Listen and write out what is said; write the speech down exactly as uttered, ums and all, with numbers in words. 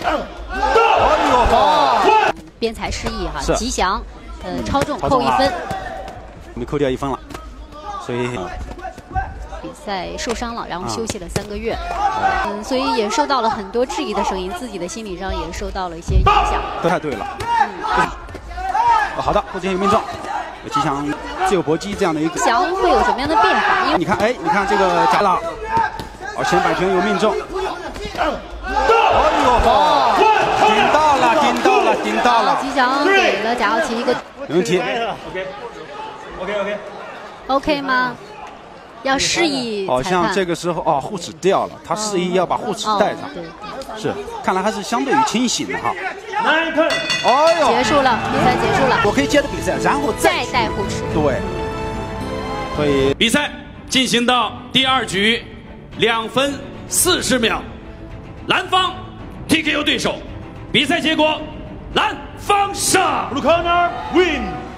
哦，边裁失忆哈，吉祥，呃，超重扣一分， 我们扣掉一分了，所以。 比赛受伤了，然后休息了三个月，嗯，所以也受到了很多质疑的声音，自己的心理上也受到了一些影响。 都太对了。嗯。好的，后前有命中，吉祥自由搏击这样的一个。 吉祥会有什么样的变化？因为你看，哎，你看这个夹了，哦，前摆拳有命中。哎呦，哦，顶到了，顶到了，顶到了。 吉祥给了贾耀奇一个。 没问题。 OK，OK，OK。 OK 吗？ 要示意， 好像这个时候哦，护齿掉了，他示意要把护齿带上，是，看来还是相对于清醒的哈。 哦呦，结束了，比赛结束了， 我可以接着比赛，然后再戴护齿。 对，所以比赛进行到第二局，两分四十秒，蓝方 T K O 对手，比赛结果，蓝方胜。 Blue corner win。